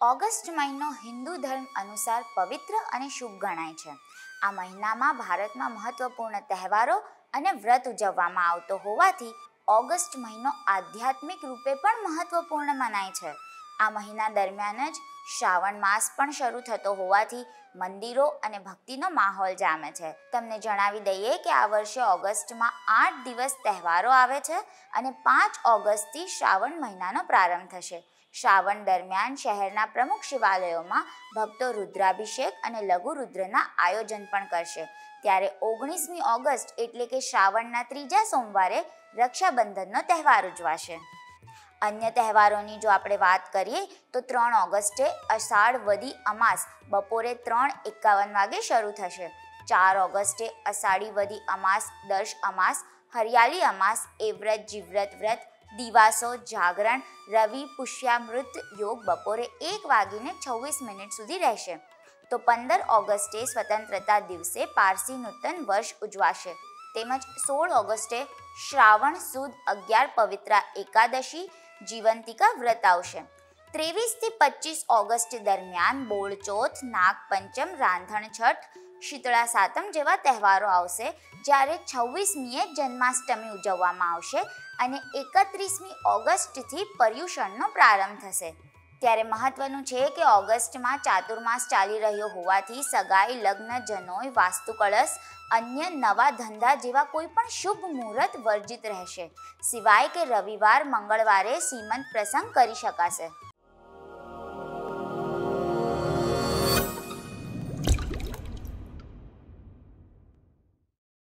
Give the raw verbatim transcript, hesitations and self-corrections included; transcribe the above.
August મહિનો હિન્દુ ધર્મ અનુસાર પવિત્ર અને શુભ ગણાય છે. આ મહિનામાં ભારતમાં મહત્વપૂર્ણ તહેવારો અને વ્રત ઉજવવામાં આવતો હોવાથી ઓગસ્ટ મહિનો આધ્યાત્મિક રૂપે પણ મહત્વપૂર્ણ મનાય છે. આ મહિના દરમિયાન જ શ્રાવણ માસ પણ શરૂ થતો હોવાથી મંદિરો અને ભક્તિનો માહોલ જામે છે. તમને જણાવી દઈએ કે આ વર્ષે ઓગસ્ટમાં આઠ દિવસ તહેવારો આવે છે અને પાંચ ઓગસ્ટથી શ્રાવણ મહિનાનો પ્રારંભ થશે. શ્રાવણ દરમિયાન શહેરના પ્રમુખ શિવાલયોમાં ભક્તો રુદ્રાભિષેક અને લઘુ રુદ્રના આયોજન પણ કરશે. ત્યારે ઓગણીસમી ઓગસ્ટ એટલે કે શ્રાવણના ત્રીજા સોમવારે રક્ષાબંધનનો તહેવાર ઉજવાશે. અન્ય તહેવારોની જો આપણે વાત કરીએ તો ત્રણ ઓગસ્ટે અષાઢ વદી અમાસ બપોરે ત્રણ એકાવન વાગે શરૂ થશે. ચાર ઓગસ્ટે અષાઢી વદી અમાસ દર્શ અમાસ હરિયાળી અમાસ એ વ્રત જીવ્રત વ્રત દિવાસો જાગરણ રવિ પુષ્યામૃત યોગ બપોરે એક વાગીને છવ્વીસ મિનિટ સુધી રહેશે. તો પંદર ઓગસ્ટે સ્વતંત્રતા દિવસે પારસી નૂતન વર્ષ ઉજવાશે. તેમજ સોળ ઓગસ્ટે શ્રાવણ સુદ અગિયાર પવિત્રા એકાદશી જીવંતિકા વ્રત આવશે. ત્રેવીસથી પચીસ ઓગસ્ટ દરમિયાન બોળચોથ નાગપંચમ રાંધણ છઠ શીતળા સાતમ જેવા તહેવારો આવશે. જ્યારે છવ્વીસમીએ જન્માષ્ટમી ઉજવવામાં આવશે અને એકત્રીસમી ઓગસ્ટથી પર્યુષણનો પ્રારંભ થશે. ત્યારે મહત્વનું છે કે ઓગસ્ટમાં ચાતુર્માસ ચાલી રહ્યો હોવાથી સગાઈ લગ્ન જનોઈ વાસ્તુ કળશ અન્ય નવા ધંધા જેવા કોઈ પણ શુભ મુહૂર્ત વર્જિત રહેશે. સિવાય કે રવિવાર મંગળવારે સીમંત પ્રસંગ કરી શકાશે.